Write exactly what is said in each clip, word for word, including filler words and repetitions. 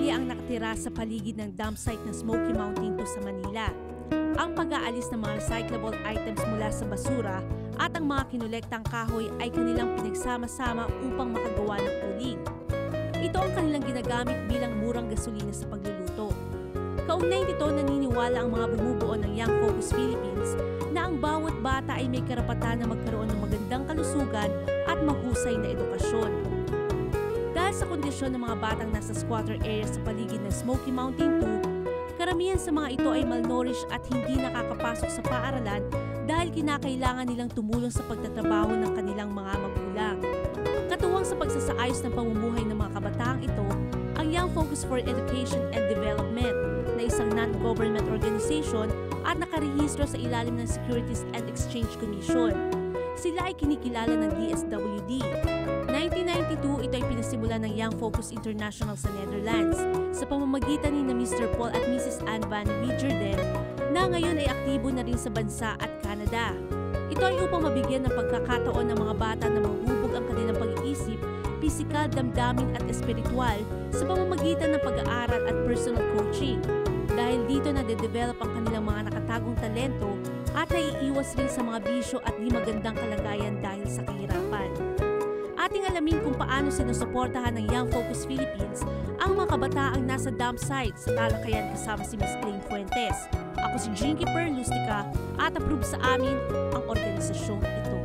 pamilya ang nakatira sa paligid ng dump site ng Smoky Mountain to sa Manila. Ang pag-aalis ng mga recyclable items mula sa basura at ang mga kinulektang kahoy ay kanilang pinagsama-sama upang makagawa ng uling. Ito ang kanilang ginagamit bilang murang gasolina sa pagluluto. Kaugnay nito, naniniwala ang mga bumubuo ng Young Focus Philippines na ang bawat bata ay may karapatan na magkaroon ng magandang kalusugan at mahusay na edukasyon. Dahil sa kondisyon ng mga batang nasa squatter area sa paligid ng Smoky Mountain two, karamihan sa mga ito ay malnourished at hindi nakakapasok sa paaralan dahil kinakailangan nilang tumulong sa pagtatrabaho ng kanilang mga magulang. Katuwang sa pagsasaayos ng pamumuhay ng mga kabataang ito, ang Young Focus for Education and Development na isang non-government organization at naka-rehistro sa ilalim ng Securities and Exchange Commission. Sila ay kinikilala ng D S W D. nineteen ninety-two, ito ay pinasimula ng Young Focus International sa Netherlands sa pamamagitan ni na Mister Paul at Missus Anne van Wijgerden na ngayon ay aktibo na rin sa bansa at Canada. Ito ay upang mabigyan ng pagkakataon ng mga bata na mahubog ang kanilang pag-iisip, pisikal, damdamin at espiritual sa pamamagitan ng pag-aaral at personal coaching. Dahil dito nade-develop ang kanilang mga nakatagong talento at naiiwas rin sa mga bisyo at di magandang kalagayan dahil sa kahirapan. Ating alamin kung paano sinusuportahan ng Young Focus Philippines ang mga kabataang nasa dump site sa talakayan kasama si Miz Claine Fuentes. Ako si Jinky Perlustica at APRUB sa amin ang organisasyong ito.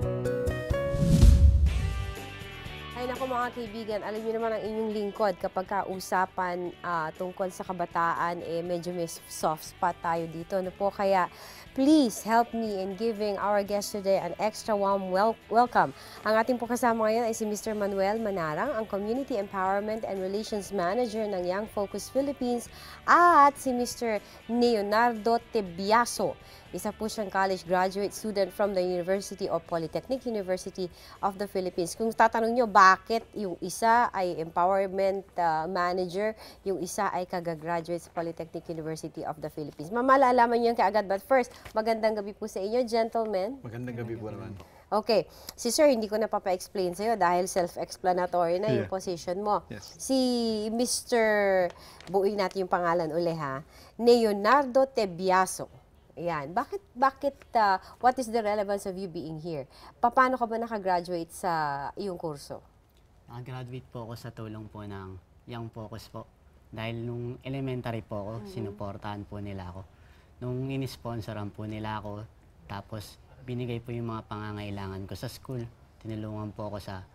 Ay naku mga kaibigan, alam niyo naman ang inyong lingkod kapag kausapan uh, tungkol sa kabataan, eh medyo may soft spot tayo dito. No po? Kaya please help me in giving our guest today an extra warm wel welcome. Ang ating po kasama ngayon ay si Mister Manuel Manarang, ang Community Empowerment and Relations Manager ng Young Focus Philippines, at si Mister Leonardo Tebiaso. Isa po siyang college graduate student from the University of Polytechnic University of the Philippines. Kung tatanong nyo bakit yung isa ay empowerment uh, manager, yung isa ay kaga-graduate sa Polytechnic University of the Philippines. Mamalalaman nyo kaagad, but first, magandang gabi po sa inyo, gentlemen. Magandang gabi po naman. Okay. Si Sir, hindi ko na papa-explain sa'yo dahil self-explanatory na yung yeah. position mo. Yes. Si Mister buuin natin yung pangalan uli ha, Leonardo Tebiaso. Ayan. Bakit, bakit, uh, what is the relevance of you being here? Paano ka ba nakagraduate sa iyong kurso? Nakagraduate po ako sa tulong po ng Young Focus po. Dahil nung elementary po ako, mm-hmm. sinuportahan po nila ako. Nung inisponsoran po nila ako, tapos binigay po yung mga pangangailangan ko sa school. Tinulungan po ako sa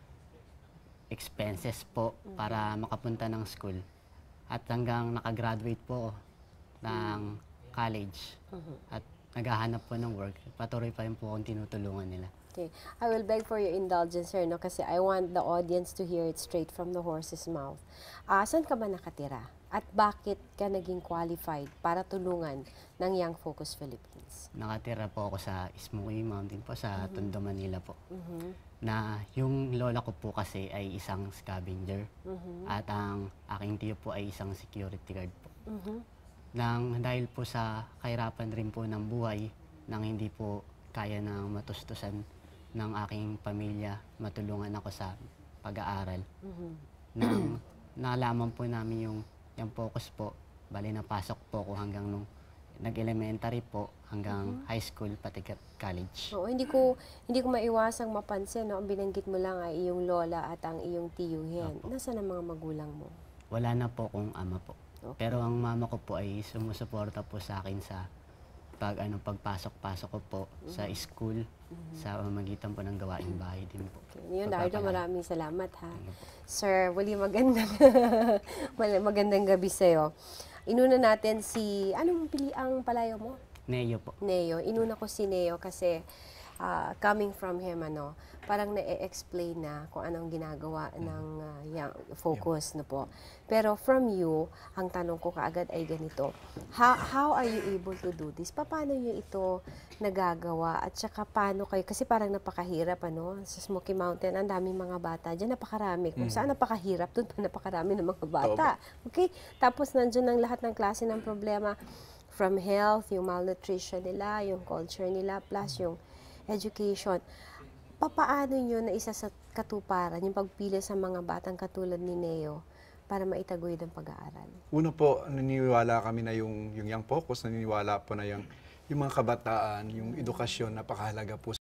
expenses po mm-hmm. para makapunta ng school. At hanggang nakagraduate po ako ng college uh-huh. at naghahanap po ng work, patuloy pa rin po akong tinutulungan nila. Okay. I will beg for your indulgence, sir, no? Kasi I want the audience to hear it straight from the horse's mouth. Uh, saan ka ba nakatira? At bakit ka naging qualified para tulungan ng Young Focus Philippines? Nakatira po ako sa Smoky Mountain po, sa uh-huh. Tondo, Manila po. Uh-huh. Na yung lola ko po kasi ay isang scavenger uh-huh. at ang aking tiyo po ay isang security guard po. Uh-huh. Nang dahil po sa kahirapan rin po ng buhay, nang hindi po kaya na matustusan ng aking pamilya, matulungan ako sa pag-aaral. Mm-hmm. Nang nalaman po namin yung, yung focus po, bali napasok po ako hanggang nung nag-elementary po, hanggang mm-hmm. high school, pati college. Oo, hindi ko hindi ko maiwasang mapansin, no? Ang binanggit mo lang ay iyong lola at ang iyong tiyuhin. Nasaan ang mga magulang mo? Wala na po kung ama po. Okay. Pero ang mama ko po ay sumusuporta po sa akin sa pag ano pagpasok-pasok ko po mm-hmm. sa school mm-hmm. sa pamamagitan po ng gawaing bahay din po. Okay. Leonardo, maraming salamat ha. Sir, wali magandang magandang gabi sa iyo. Inuna natin si anong pili ang palayo mo? Neo po. Neo. Inuna ko si Neo kasi uh, coming from him ano, parang na-explain na kung anong ginagawa ng uh, young focus na po. Pero from you, ang tanong ko kaagad ay ganito. How, how are you able to do this? Paano nyo ito nagagawa? At saka paano kayo? Kasi parang napakahirap ano? Sa Smoky Mountain, ang daming mga bata. Diyan napakarami. Kung mm. saan napakahirap, doon pa napakarami ng mga bata. Okay? Tapos nandiyan ang lahat ng klase ng problema. From health, yung malnutrition nila, yung culture nila, plus yung education. Papaano nyo na isa sa katuparan, yung pagpili sa mga batang katulad ni Neo, para maitaguyod ang pag-aaral? Una po, naniniwala kami na yung, yung young focus, naniniwala po na yung, yung mga kabataan, yung edukasyon, napakahalaga po